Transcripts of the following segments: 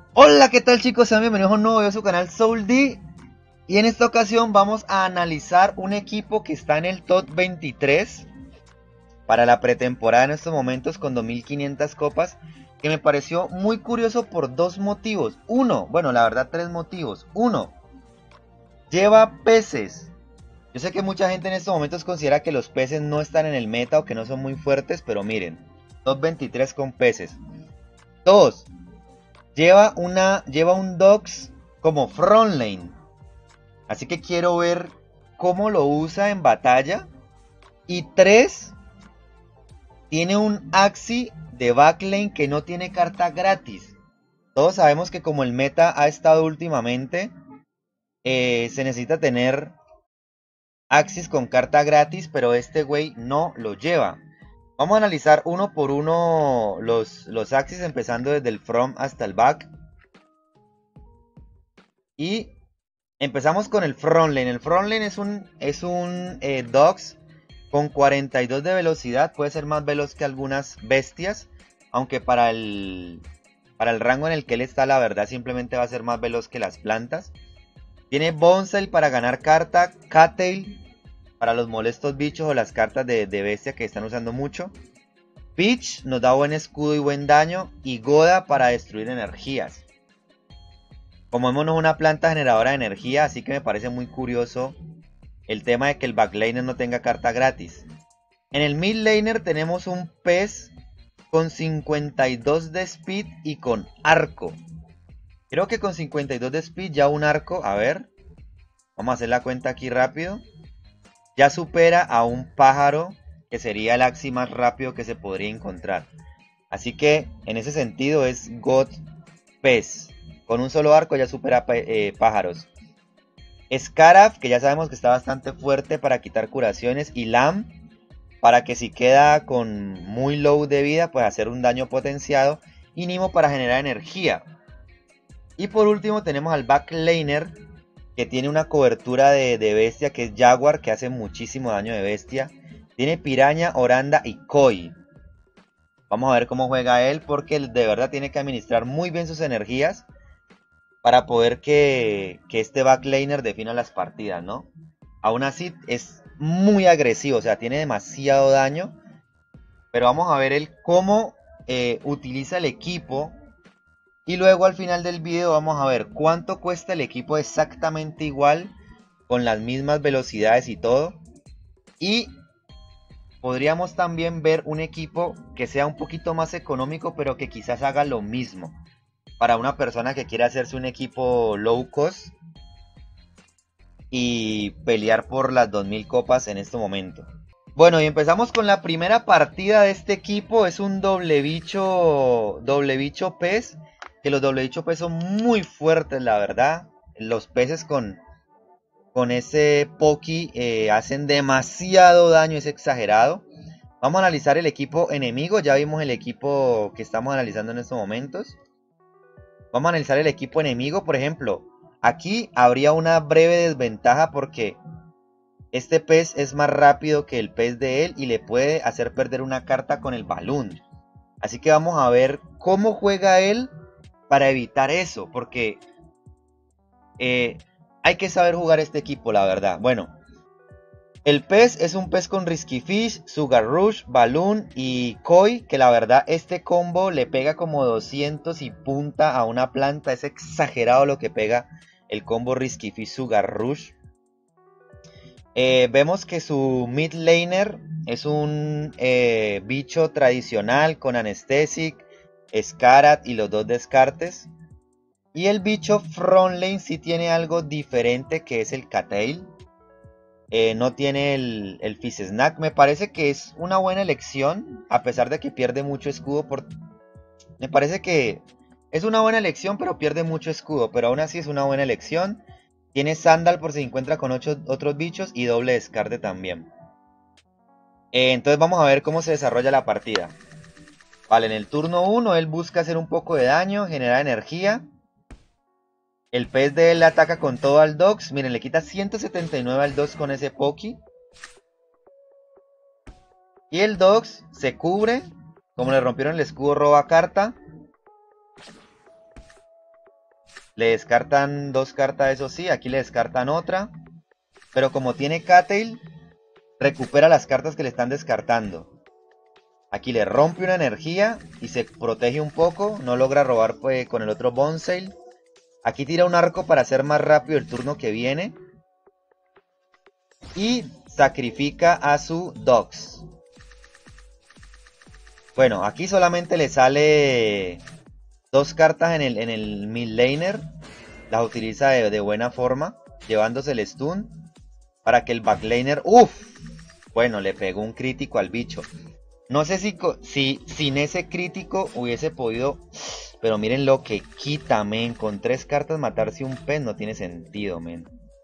Hola, ¿qué tal chicos? Sean bienvenidos a un nuevo video de su canal Soul D. Y en esta ocasión vamos a analizar un equipo que está en el top 23 para la pretemporada en estos momentos con 2500 copas, que me pareció muy curioso por dos motivos. Uno, bueno, la verdad tres motivos. Uno, lleva peces. Yo sé que mucha gente en estos momentos considera que los peces no están en el meta o que no son muy fuertes, pero miren, top 23 con peces. Dos, lleva un Dogs como front lane. Así que quiero ver cómo lo usa en batalla. Y 3, tiene un Axi de backlane que no tiene carta gratis. Todos sabemos que como el meta ha estado últimamente, se necesita tener Axis con carta gratis, pero este güey no lo lleva. Vamos a analizar uno por uno los Axis, empezando desde el front hasta el back. Y empezamos con el frontlane. El frontlane es un Dogs con 42 de velocidad. Puede ser más veloz que algunas bestias. Aunque para el rango en el que él está, la verdad, simplemente va a ser más veloz que las plantas. Tiene Bonsai para ganar carta. Cattail para los molestos bichos o las cartas de bestia que están usando mucho. Peach nos da buen escudo y buen daño. Y Goda para destruir energías. Como vemos, no es una planta generadora de energía, así que me parece muy curioso el tema de que el backlaner no tenga carta gratis. En el mid laner tenemos un pez con 52 de speed y con arco. Creo que con 52 de speed ya un arco, a ver, vamos a hacer la cuenta aquí rápido. Ya supera a un pájaro, que sería el axi más rápido que se podría encontrar. Así que en ese sentido es God pez. Con un solo arco ya supera pájaros. Scarab, que ya sabemos que está bastante fuerte para quitar curaciones. Y Lam, para que si queda con muy low de vida, pues hacer un daño potenciado. Y Nimo para generar energía. Y por último tenemos al backlaner, que tiene una cobertura de bestia, que es Jaguar, que hace muchísimo daño de bestia. Tiene Piraña, Oranda y Koi. Vamos a ver cómo juega él, porque de verdad tiene que administrar muy bien sus energías para poder que este backlaner defina las partidas, ¿no? Aún así es muy agresivo, o sea, tiene demasiado daño. Pero vamos a ver el cómo utiliza el equipo. Y luego al final del video vamos a ver cuánto cuesta el equipo exactamente igual, con las mismas velocidades y todo. Y podríamos también ver un equipo que sea un poquito más económico, pero que quizás haga lo mismo. Para una persona que quiera hacerse un equipo low cost y pelear por las 2000 copas en este momento. Bueno, y empezamos con la primera partida de este equipo. Es un doble bicho pez. Que los doble bicho pez son muy fuertes, la verdad. Los peces con ese Poki hacen demasiado daño, es exagerado. Vamos a analizar el equipo enemigo. Ya vimos el equipo que estamos analizando en estos momentos. Vamos a analizar el equipo enemigo. Por ejemplo, aquí habría una breve desventaja porque este pez es más rápido que el pez de él y le puede hacer perder una carta con el balón. Así que vamos a ver cómo juega él para evitar eso, porque hay que saber jugar este equipo, la verdad. Bueno, el pez es un pez con Risky Fish, Sugar Rush, Balloon y Koi, que la verdad este combo le pega como 200 y punta a una planta. Es exagerado lo que pega el combo Risky Fish, Sugar Rush. Vemos que su mid laner es un bicho tradicional con Anesthetic, Scarab y los dos descartes. Y el bicho front lane sí tiene algo diferente, que es el Cattail. No tiene el Fizz Snack. Me parece que es una buena elección, a pesar de que pierde mucho escudo. Me parece que es una buena elección, pero pierde mucho escudo. Pero aún así es una buena elección. Tiene Sandal por si encuentra con otros bichos y doble descarte también. Entonces vamos a ver cómo se desarrolla la partida. Vale, en el turno 1 él busca hacer un poco de daño, generar energía. El pez de él le ataca con todo al Dogs. Miren, le quita 179 al Dogs con ese Poki. Y el Dogs se cubre. Como le rompieron el escudo, roba carta. Le descartan 2 cartas, eso sí. Aquí le descartan otra. Pero como tiene Cattail, recupera las cartas que le están descartando. Aquí le rompe una energía y se protege un poco. No logra robar pues, con el otro Bonesail. Aquí tira un arco para hacer más rápido el turno que viene. Y sacrifica a su Dogs. Bueno, aquí solamente le sale 2 cartas en el mid laner. Las utiliza de buena forma, llevándose el stun para que el backlaner... ¡Uf! Bueno, le pegó un crítico al bicho. No sé si sin ese crítico hubiese podido... Pero miren lo que quita, men. Con 3 cartas matarse un pez no tiene sentido, men.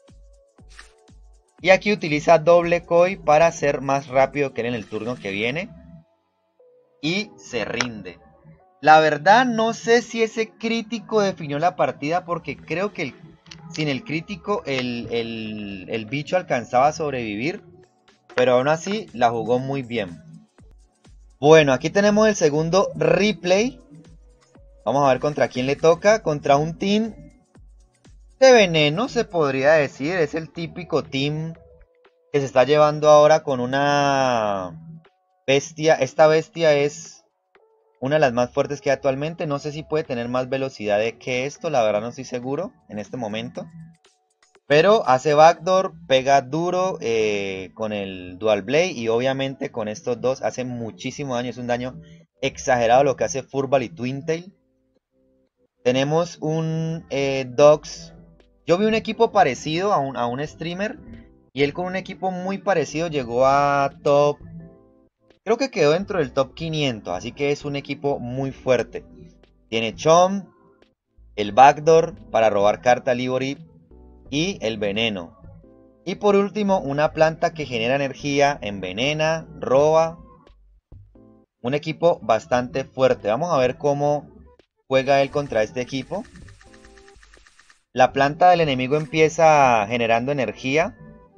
Y aquí utiliza doble koi para ser más rápido que él en el turno que viene. Y se rinde. La verdad no sé si ese crítico definió la partida, porque creo que sin el crítico el bicho alcanzaba a sobrevivir. Pero aún así la jugó muy bien. Bueno, aquí tenemos el segundo replay. Vamos a ver contra quién le toca. Contra un team de veneno, se podría decir. Es el típico team que se está llevando ahora con una bestia. Esta bestia es una de las más fuertes que hay actualmente. No sé si puede tener más velocidad que esto. La verdad no estoy seguro en este momento. Pero hace backdoor, pega duro con el Dual Blade. Y obviamente con estos dos hace muchísimo daño. Es un daño exagerado lo que hace Furball y Twintail. Tenemos un Dogs. Yo vi un equipo parecido a un streamer. Y él con un equipo muy parecido llegó a top... Creo que quedó dentro del top 500. Así que es un equipo muy fuerte. Tiene Chom, el backdoor para robar carta Libory y el veneno. Y por último, una planta que genera energía, envenena, roba. Un equipo bastante fuerte. Vamos a ver cómo juega él contra este equipo. La planta del enemigo empieza generando energía.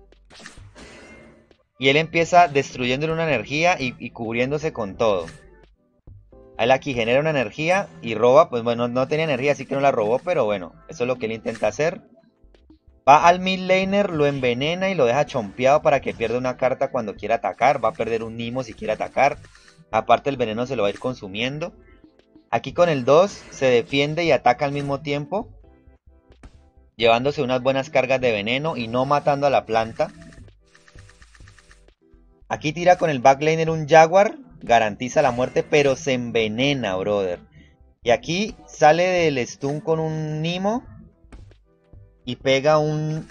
Y él empieza destruyéndole una energía y cubriéndose con todo. Él aquí genera una energía y roba. Pues bueno, no tenía energía, así que no la robó. Pero bueno, eso es lo que él intenta hacer. Va al mid laner, lo envenena y lo deja chompeado para que pierda una carta cuando quiera atacar. Va a perder un Nimo si quiere atacar. Aparte el veneno se lo va a ir consumiendo. Aquí con el 2 se defiende y ataca al mismo tiempo, llevándose unas buenas cargas de veneno y no matando a la planta. Aquí tira con el backlaner un Jaguar, garantiza la muerte, pero se envenena, brother. Y aquí sale del stun con un Nimo y pega un...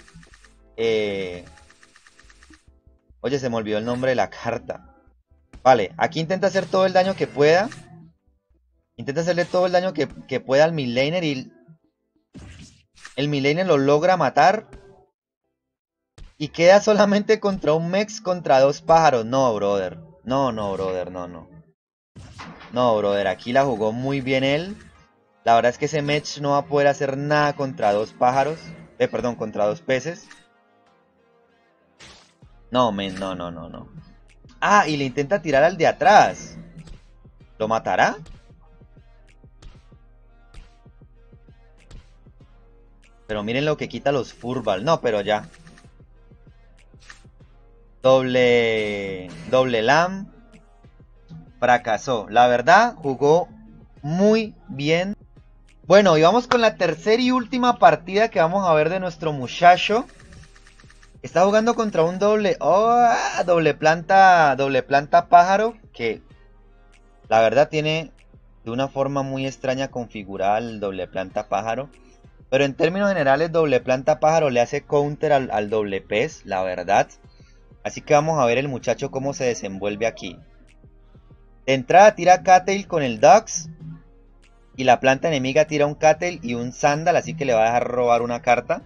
Oye, se me olvidó el nombre de la carta. Vale, aquí intenta hacer todo el daño que pueda. Intenta hacerle todo el daño que pueda al midlaner y el midlaner lo logra matar. Y queda solamente contra un Mex contra 2 pájaros. No, brother. No, brother, no. No, brother, aquí la jugó muy bien él. La verdad es que ese Mech no va a poder hacer nada contra 2 pájaros. Perdón, contra 2 peces. No, men, no. Ah, y le intenta tirar al de atrás. ¿Lo matará? Pero miren lo que quita los Furball. No, pero ya. Doble LAM. Fracasó. La verdad, jugó muy bien. Bueno, y vamos con la tercera y última partida que vamos a ver de nuestro muchacho. Está jugando contra un doble planta pájaro, que la verdad tiene de una forma muy extraña configurada el doble planta pájaro. Pero en términos generales, doble planta pájaro le hace counter al doble pez, la verdad. Así que vamos a ver el muchacho cómo se desenvuelve aquí. De entrada tira Cattail con el Dux. Y la planta enemiga tira un Cattail y un Sandal, así que le va a dejar robar una carta.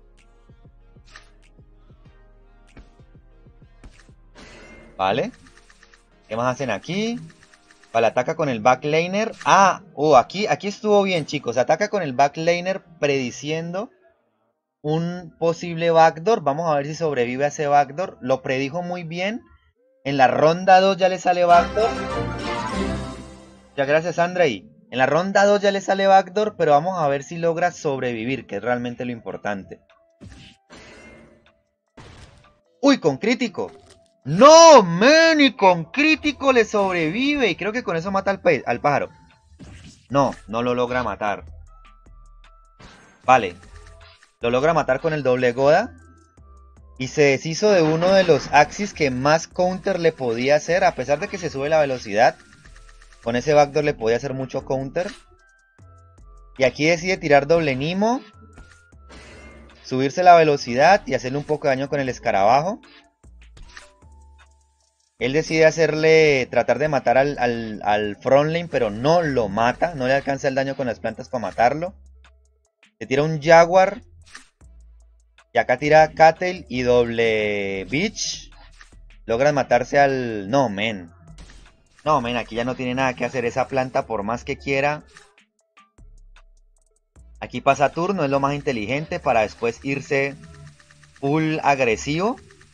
Vale. ¿Qué más hacen aquí? Vale, ataca con el backlaner. Aquí estuvo bien, chicos. Ataca con el backlaner prediciendo un posible backdoor. Vamos a ver si sobrevive a ese backdoor. Lo predijo muy bien. En la ronda 2 ya le sale backdoor. Muchas gracias, Andrei. En la ronda 2 ya le sale backdoor, pero vamos a ver si logra sobrevivir, que es realmente lo importante. ¡Uy, con crítico! ¡No, men! Y con crítico le sobrevive. Y creo que con eso mata al pájaro. No, no lo logra matar. Vale. Lo logra matar con el doble goda. Y se deshizo de uno de los axis que más counter le podía hacer. A pesar de que se sube la velocidad. Con ese backdoor le podía hacer mucho counter. Y aquí decide tirar doble Nimo. Subirse la velocidad y hacerle un poco de daño con el escarabajo. Él decide tratar de matar al frontlane, pero no lo mata. No le alcanza el daño con las plantas para matarlo. Se tira un Jaguar. Y acá tira Cattle y doble Beach. Logran matarse al... No, men. No, men, aquí ya no tiene nada que hacer esa planta por más que quiera. Aquí pasa turno, es lo más inteligente para después irse full agresivo.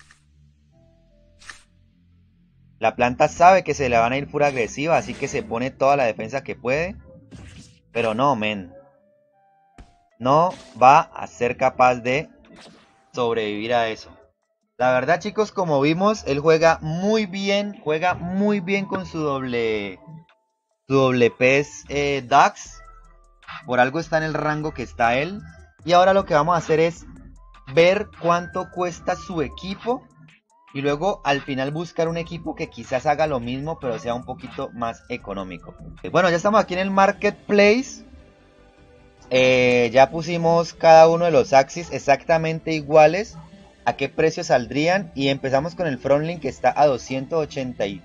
La planta sabe que se le van a ir full agresiva, así que se pone toda la defensa que puede. Pero no, men. No va a ser capaz de sobrevivir a eso. La verdad, chicos, como vimos, él juega muy bien con su doble pez Dax. Por algo está en el rango que está él. Y ahora lo que vamos a hacer es ver cuánto cuesta su equipo. Y luego al final buscar un equipo que quizás haga lo mismo, pero sea un poquito más económico. Bueno, ya estamos aquí en el Marketplace. Ya pusimos cada uno de los axis exactamente iguales. A qué precio saldrían. Y empezamos con el frontlink que está a $281.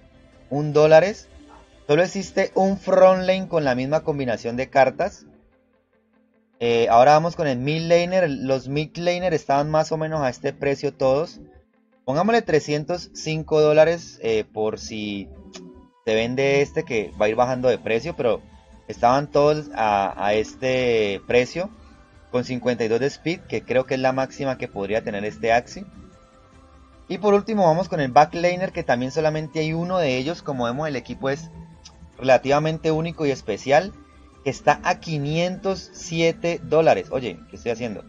Solo existe un frontlane con la misma combinación de cartas. Ahora vamos con el mid laner. Los mid laner estaban más o menos a este precio todos. Pongámosle $305 por si se vende este, que va a ir bajando de precio. Pero estaban todos a este precio. Con 52 de speed, que creo que es la máxima que podría tener este Axi. Y por último vamos con el backlaner, que también solamente hay uno de ellos. Como vemos, el equipo es relativamente único y especial, que está a $507. Oye, ¿qué estoy haciendo?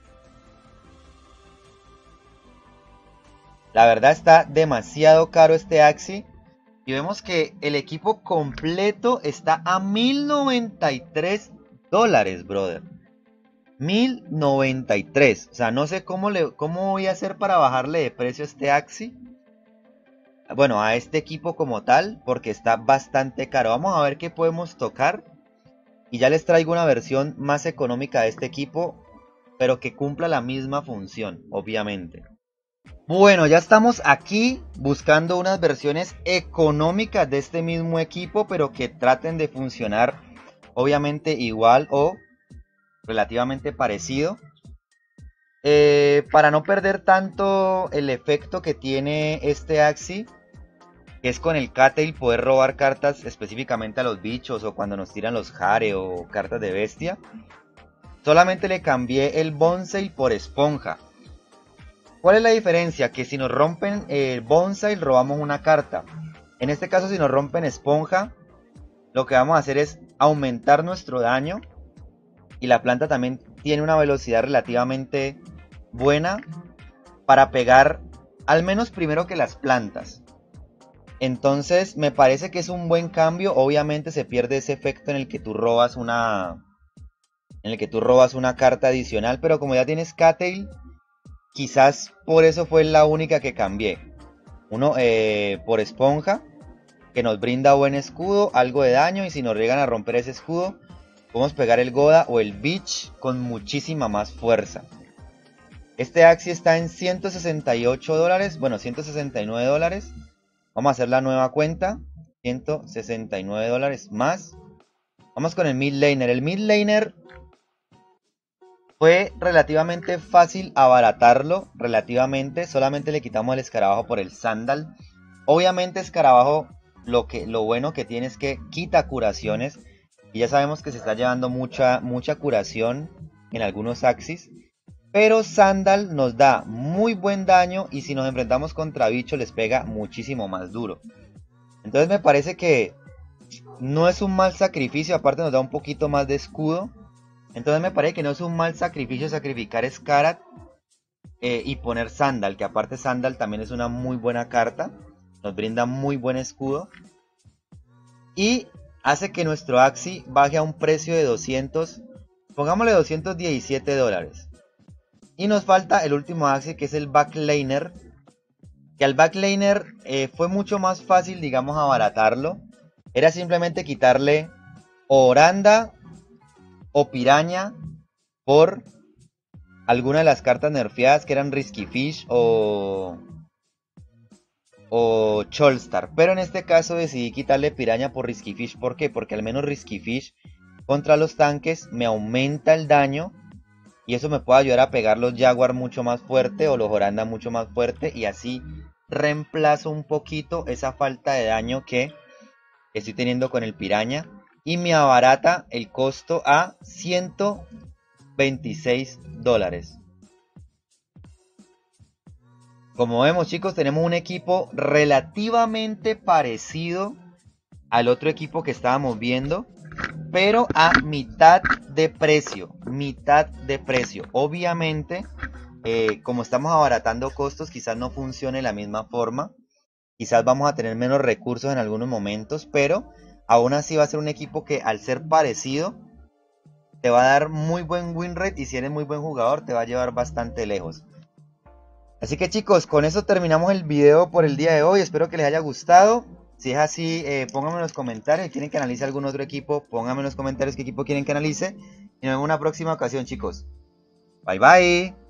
La verdad está demasiado caro este Axi. Y vemos que el equipo completo está a $1093, brother. 1093. O sea, no sé cómo voy a hacer para bajarle de precio a este Axi. Bueno, a este equipo como tal, porque está bastante caro. Vamos a ver qué podemos tocar. Y ya les traigo una versión más económica de este equipo, pero que cumpla la misma función, obviamente. Bueno, ya estamos aquí buscando unas versiones económicas de este mismo equipo, pero que traten de funcionar obviamente igual o relativamente parecido. Para no perder tanto el efecto que tiene este Axi, que es con el Cattail poder robar cartas específicamente a los bichos, o cuando nos tiran los Jare o cartas de bestia, solamente le cambié el Bonsai por esponja. ¿Cuál es la diferencia? Que si nos rompen el Bonsai robamos una carta. En este caso, si nos rompen esponja, lo que vamos a hacer es aumentar nuestro daño. Y la planta también tiene una velocidad relativamente buena para pegar al menos primero que las plantas. Entonces me parece que es un buen cambio. Obviamente se pierde ese efecto en el que tú robas una carta adicional, pero como ya tienes Cattail, quizás por eso fue la única que cambié. Uno por esponja, que nos brinda buen escudo, algo de daño, y si nos llegan a romper ese escudo, podemos pegar el Goda o el Beach con muchísima más fuerza. Este Axi está en $168, bueno, $169. Vamos a hacer la nueva cuenta. $169 más. Vamos con el mid laner. El mid laner fue relativamente fácil abaratarlo. Relativamente. Solamente le quitamos el escarabajo por el Sandal. Obviamente escarabajo, lo bueno que tiene es que quita curaciones. Y ya sabemos que se está llevando mucha curación en algunos Axis. Pero Sandal nos da muy buen daño, y si nos enfrentamos contra bicho les pega muchísimo más duro. Entonces me parece que No es un mal sacrificio, aparte nos da un poquito más de escudo. Entonces me parece que no es un mal sacrificio sacrificar Scarab y poner Sandal, que aparte Sandal también es una muy buena carta. Nos brinda muy buen escudo. Y hace que nuestro Axi baje a un precio de 200, pongámosle $217. Y nos falta el último Axi, que es el Backlaner. Que al Backlaner fue mucho más fácil, digamos, abaratarlo. Era simplemente quitarle o Oranda o Piraña por alguna de las cartas nerfeadas que eran Risky Fish o Cholstar. Pero en este caso decidí quitarle Piraña por Risky Fish. ¿Por qué? Porque al menos Risky Fish contra los tanques me aumenta el daño. Y eso me puede ayudar a pegar los Jaguar mucho más fuerte o los Oranda mucho más fuerte. Y así reemplazo un poquito esa falta de daño que estoy teniendo con el Piraña. Y me abarata el costo a $126. Como vemos, chicos, tenemos un equipo relativamente parecido al otro equipo que estábamos viendo, pero a mitad de precio. Mitad de precio. Obviamente, como estamos abaratando costos, quizás no funcione de la misma forma. Quizás vamos a tener menos recursos en algunos momentos, pero aún así va a ser un equipo que, al ser parecido, te va a dar muy buen win rate, y si eres muy buen jugador te va a llevar bastante lejos. Así que, chicos, con eso terminamos el video por el día de hoy. Espero que les haya gustado. Si es así, pónganme en los comentarios. Si quieren que analice algún otro equipo, pónganme en los comentarios qué equipo quieren que analice. Y nos vemos en una próxima ocasión, chicos. Bye bye.